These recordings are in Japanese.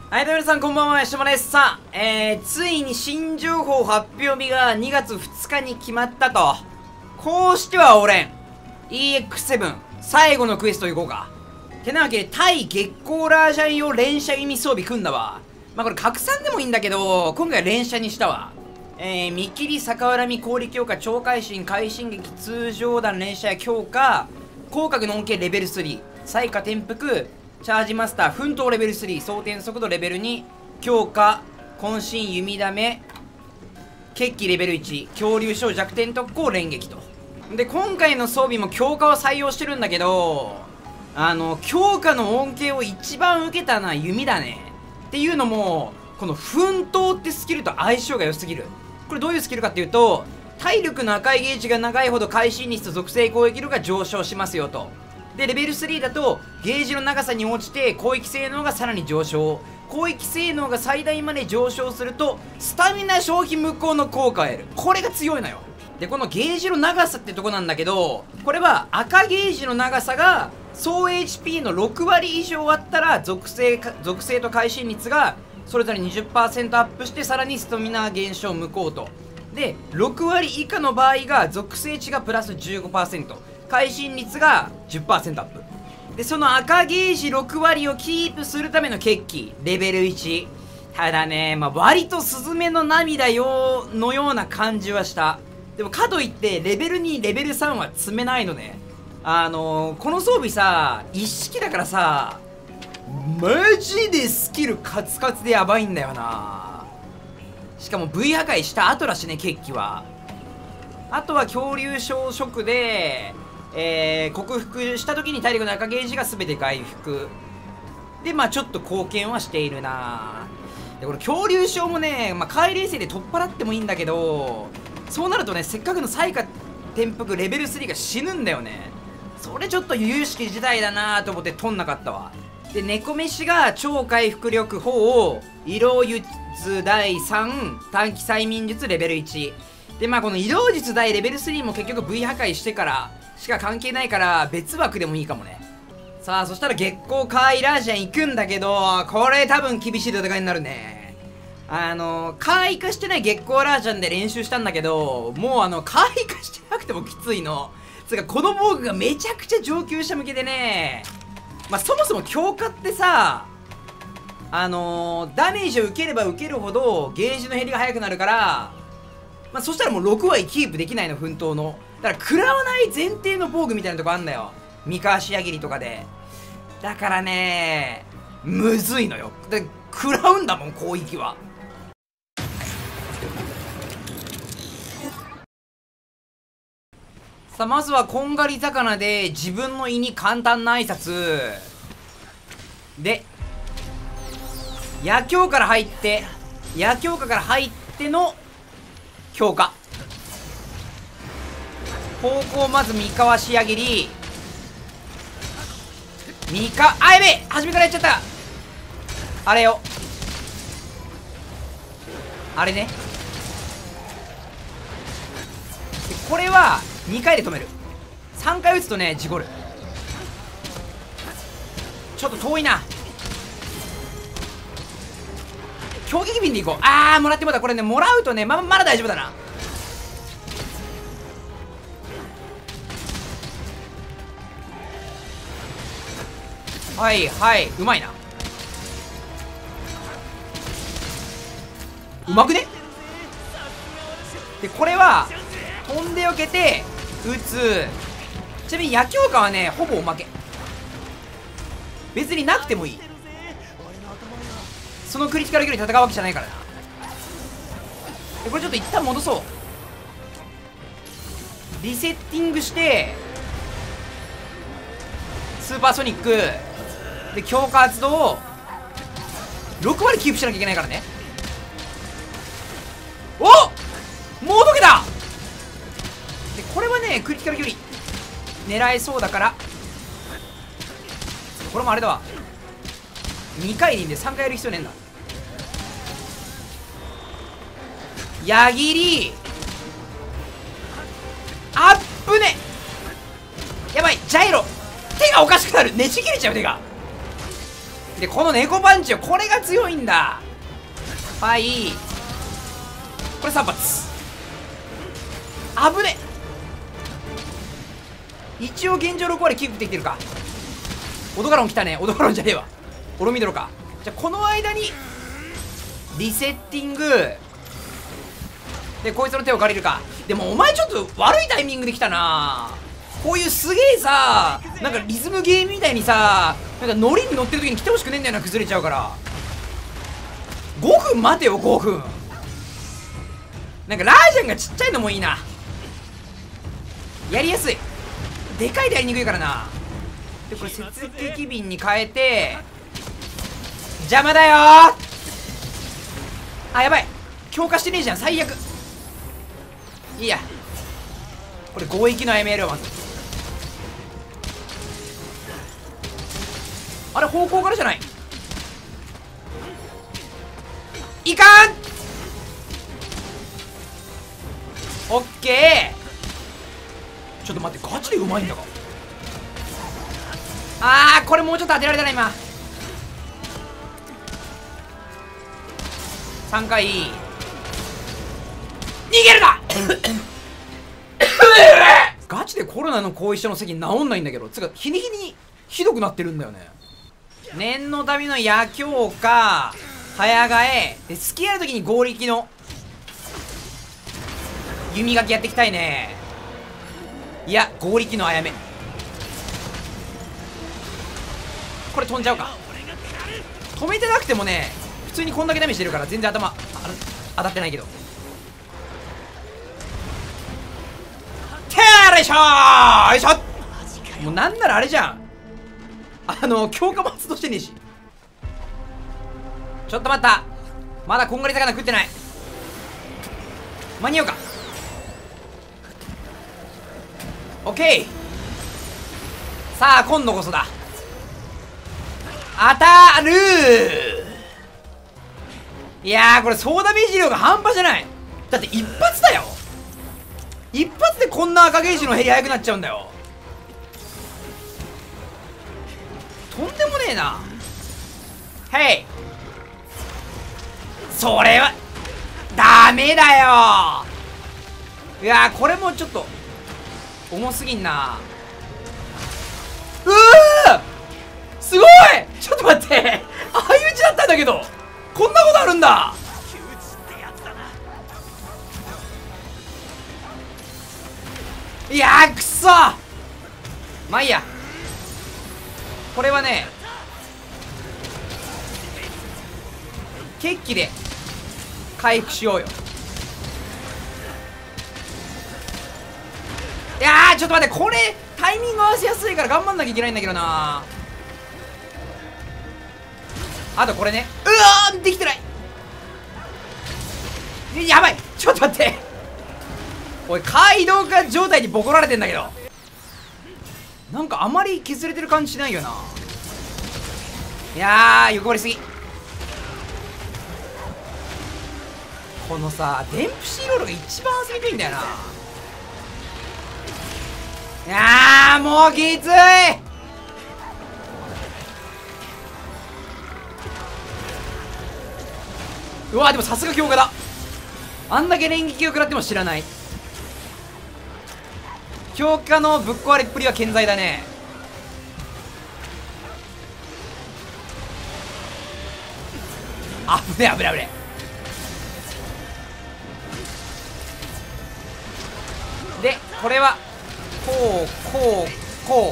はい、どうも皆さんこんばんは、しとまです。さあ、ついに新情報発表日が2月2日に決まったと。こうしてはおれん。EX7、最後のクエスト行こうか。てなわけで、対月光ラージャン用連射気味装備組んだわ。まあ、これ拡散でもいいんだけど、今回は連射にしたわ。見切り、逆恨み、氷強化、超会心、会心撃、通常弾、連射や強化、広角の恩恵レベル3、彩花転覆、チャージマスター、奮闘レベル3、装填速度レベル2、強化、渾身弓ダメ、決起レベル1、恐竜症弱点特攻連撃と。で、今回の装備も強化を採用してるんだけど、強化の恩恵を一番受けたのは弓だね。っていうのも、この奮闘ってスキルと相性が良すぎる。これどういうスキルかっていうと、体力の赤いゲージが長いほど会心率と属性攻撃力が上昇しますよと。で、レベル3だと、ゲージの長さに応じて攻撃性能がさらに上昇。攻撃性能が最大まで上昇すると、スタミナ消費無効の効果を得る。これが強いのよ。で、このゲージの長さってとこなんだけど、これは赤ゲージの長さが、総 HP の6割以上あったら、属性と会心率が、それぞれ 20% アップして、さらにスタミナ減少無効と。で、6割以下の場合が、属性値がプラス 15%。会心率が 10% アップで、その赤ゲージ6割をキープするための決起レベル1。ただね、割とスズメの涙のような感じはした。でもかといってレベル2レベル3は積めないのね。この装備さ、一式だからさ、マジでスキルカツカツでやばいんだよな。しかも V 破壊した後だしね、決起は。あとは恐竜症ショックで克服した時に体力の赤ゲージが全て回復で、ちょっと貢献はしているな。で、これ恐竜症もね、海冷星で取っ払ってもいいんだけど、そうなるとね、せっかくの彩花転覆レベル3が死ぬんだよね。それちょっと由々しき事態だなと思って取んなかったわ。で、猫飯が超回復力4、色術第3、短期催眠術レベル1で、この色術第レベル3も結局 V 破壊してからしか関係ないから別枠でもいいかもね。さあ、そしたら月光カイラージャン行くんだけど、これ多分厳しい戦いになるね。カイ化してない月光ラージャンで練習したんだけど、もうカイ化してなくてもきついの。つうか、この防具がめちゃくちゃ上級者向けでね、そもそも強化ってさ、ダメージを受ければ受けるほどゲージの減りが早くなるから、そしたらもう6割キープできないの、奮闘の。だから食らわない前提の防具みたいなとこあんだよ、三河仕上げりとかで。だからね、むずいのよ。で、食らうんだもん、攻撃は。さあ、まずはこんがり魚で自分の胃に簡単な挨拶で、野強から入って野強化から入っての強化方向。まず三河仕上げり、あ、やべえ、初めからやっちゃった。あれよ、あれね。で、これは2回で止める。3回打つとね、事故る。ちょっと遠いな。強撃瓶でいこう。もらってもだ。これね、もらうとね、まだ大丈夫だな。はいはい、うまいな。うまくね。で、これは飛んでよけて打つ。ちなみに野強化はね、ほぼおまけ。別になくてもいい。そのクリティカル距離戦うわけじゃないからな。で、これちょっと一旦戻そう。リセッティングしてスーパーソニックで強化発動を6割キープしなきゃいけないからね。おっ、もう解けた。で、これはね、クリティカル距離狙えそうだから、これもあれだわ、2回でいいんで3回やる必要ねえんだ。矢切りアップね。やばい、ジャイロ手がおかしくなる。ねじ切れちゃう手が。 でこの猫パンチよ、これが強いんだ。はい、これ3発危ね。一応現状6割キープできてるか。オドガロン来たね。オドガロンじゃねえわ、オロミドロか。じゃあこの間にリセッティングでこいつの手を借りるか。でもお前ちょっと悪いタイミングで来たな。こういうすげえさ、なんかリズムゲームみたいにさ、なんかノリに乗ってる時に来てほしくねえんだよな。崩れちゃうから。5分待てよ、5分。なんかラージャンがちっちゃいのもいいな。やりやすい。でかいでやりにくいからな。でこれ接撃瓶に変えて、邪魔だよー。あ、やばい、強化してねえじゃん、最悪。いいや、これ攻撃の ML をまず。あれ方向からじゃない。いかん。オッケー。ちょっと待って、ガチでうまいんだが。あー、これもうちょっと当てられたな今。3回逃げるなガチでコロナの後遺症の席治んないんだけど、つうか日に日にひどくなってるんだよね。念のための夜強化、早替えで、隙ある時に合力の弓垣やっていきたいね。いや、合力のあやめ、これ飛んじゃうか。止めてなくてもね、普通にこんだけダメージしてるから全然頭当たってないけど。てーれしょー、よいしょ。もうなんならあれじゃん、強化も発動してねえし。ちょっと待った、まだこんがり魚食ってない。間に合うか。オッケー。さあ今度こそだ。当たるー。いやー、これ総ダメージ量が半端じゃない。だって一発だよ。一発でこんな赤ゲージの減り速くなっちゃうんだよ。とんでもねえな。へい、それはダメだよ。いやー、これもちょっと重すぎんな。うー、すごい。ちょっと待って、相打ちだったんだけどこんなことあるんだ。いやー、くそ。まあいいや、これはね決起で回復しようよ。いやー、ちょっと待って、これタイミング合わせやすいから頑張んなきゃいけないんだけどな。あとこれね、うわー、できてない。やばい、ちょっと待って、おい、街道化状態にボコられてんだけど、なんかあまり削れてる感じしないよな。いやー、横割りすぎ。このさ、デンプシーロールが一番遊びにくいんだよな。いやー、もうきつい。うわ、でもさすが強化だ。あんだけ連撃を食らっても知らない。強化のぶっ壊れっぷりは健在だね。あぶねあぶねあぶね。でこれはこうこうこ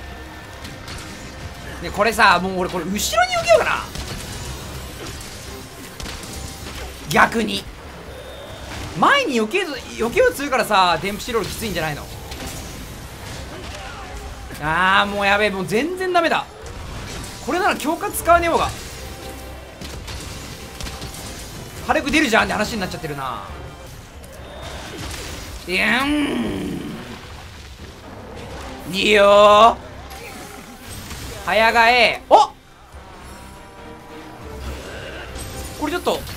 うで、これさ、もう俺これ後ろに避けようかな。逆に前に避けようとするからさ、デンプシーロールきついんじゃないの。あー、もうやべえ、もう全然ダメだ。これなら強化使わねえ方が火力出るじゃんって話になっちゃってるな。いやん、いいよー。早替え。おっ、これちょっと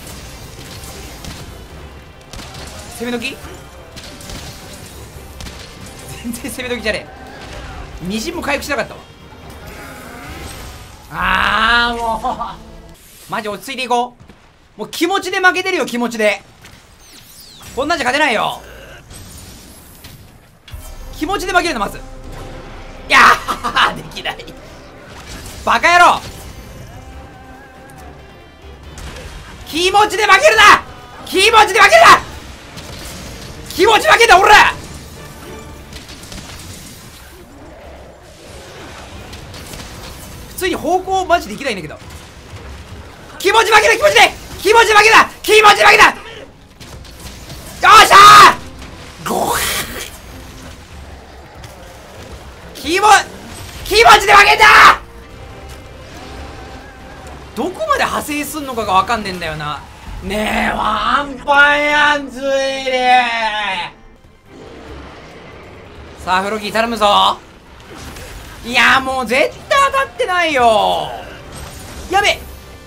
攻め時、全然攻め時じゃねえ。みじんも回復しなかったわ。あやーもうマジ落ち着いていこう。もう気持ちで負けてるよ、気持ちで。こんなんじゃ勝てないよ。気持ちで負けるの、まず。いやーできない。バカ野郎。気持ちで負けるな。気持ちで負けるな。気持ち負けんだ俺ら。普通に方向マジできないんだけど。気持ち負けだ、気持ちで気持ち負けだ、気持ち負けだ。よっしゃー。ゴー気持ちで負けた。どこまで派生すんのかがわかんねえんだよな。ねえワンパンやんついで。さあフロギー頼むぞ。いやもう絶対当たってないよ。やべ。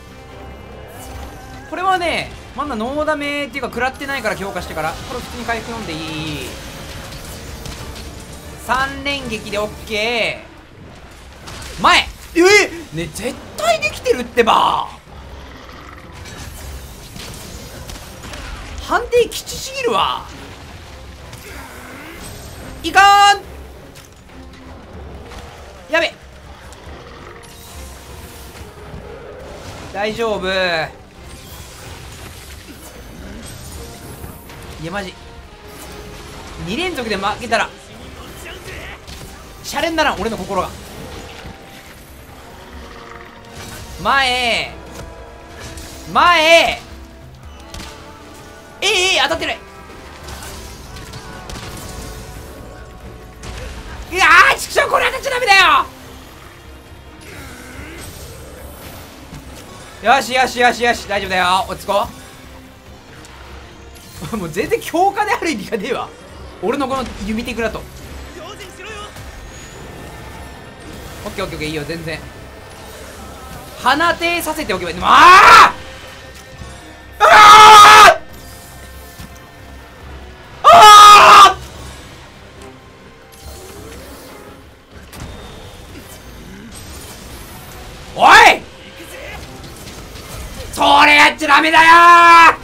これはねまだノーダメっていうか食らってないから強化してから、これ普通に回復読んでいい。3連撃で OK。 前ね絶対できてるってば。判定きちすぎるわ。いかーん。やべ大丈夫。いやマジ2連続で負けたらシャレにならん俺の心が。前当たってない。いやーちくしょうこれ当たっちゃダメだよ。よしよしよしよし大丈夫だよ。落ち着こうもう全然強化である意味がねえわ俺のこの弓テクだと。オッケーオッケーオッケーいいよ全然。鼻手させておけばいい。あああおいそれやっちゃダメだよ